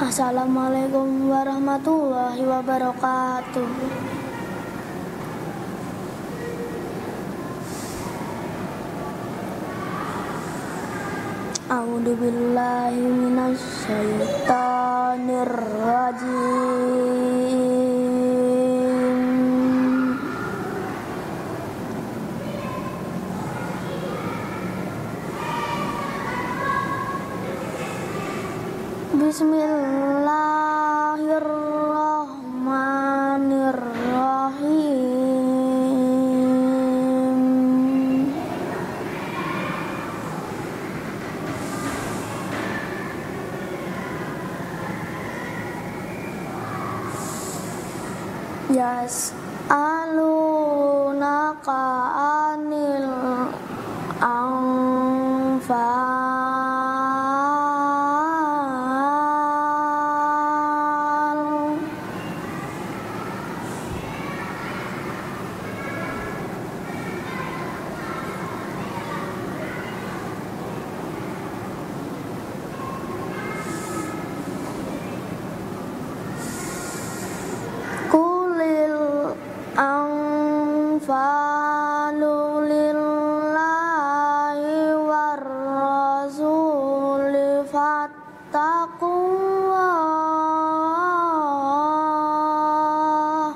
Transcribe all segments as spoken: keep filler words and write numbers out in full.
Assalamualaikum warahmatullahi wabarakatuh. A'udzu billahi minasy syaithanir rajim. Bismillahirrahmanirrahim. Yas'alunaka 'anil anfal. Qulil anfalu lillahi war rasuli fattaqullah.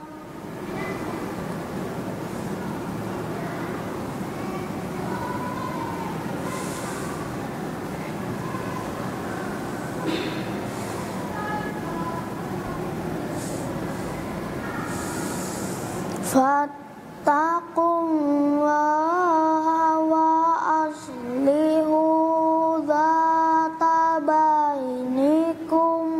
Fattaqullaha wa aslihu dzata bainikum.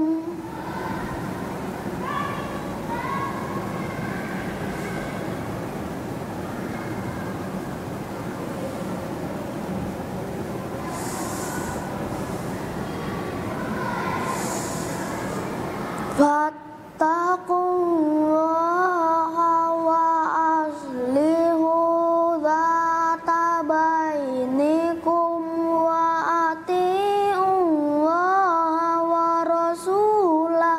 Fattaqullaha wa aslihu dzata bainikum wa atiullaha wa rasulah.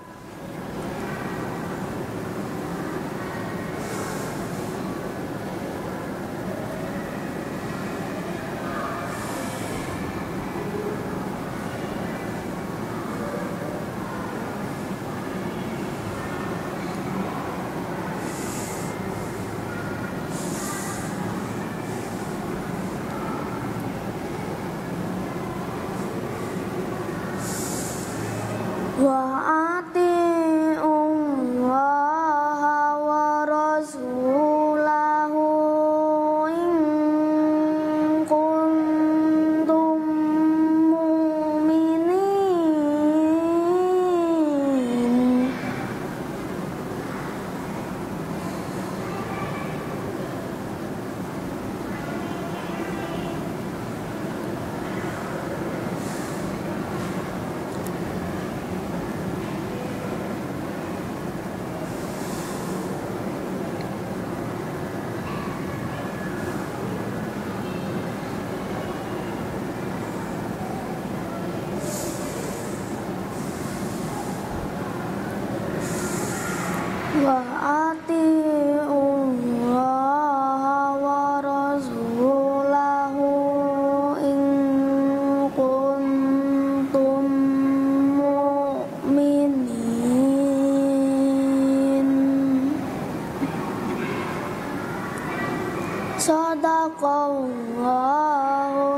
Wa atiullaha wa rasulahu in kuntum mu'minin. Wa atiullaha wa rasulahu in kuntum mu'minin. Shadaqallahu